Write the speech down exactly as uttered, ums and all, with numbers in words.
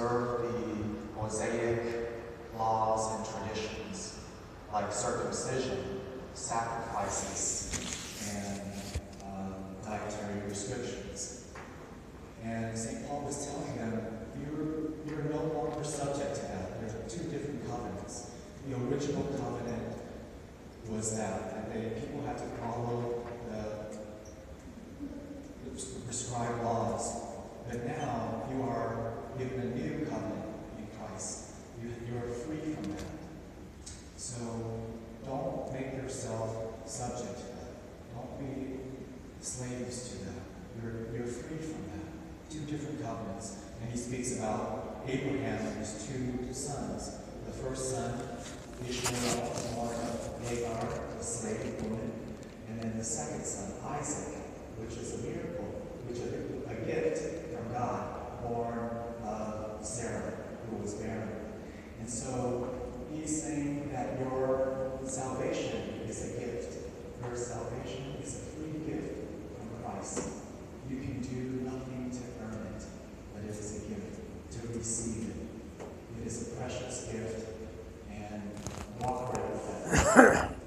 observe the Mosaic laws and traditions, like circumcision, sacrifices, and um, dietary restrictions. And Saint Paul was telling them, you're, you're no longer subject to that. There are two different covenants. The original covenant was that, that they, people had to follow the, the prescribed laws. But now you are given a new covenant in Christ. You, you are free from that. So don't make yourself subject to that. Don't be slaves to that. You're, you're free from that. Two different covenants. And he speaks about Abraham and his two sons. The first son, Ishmael, born of Hagar, a slave woman. And then the second son, Isaac, which is a miracle, which is a, a gift from God, born of Sarah, who was barren. And so he's saying that your salvation is a gift. Your salvation is a free gift from Christ. You can do nothing to earn it, but it is a gift to receive it. It is a precious gift, and walk right with that.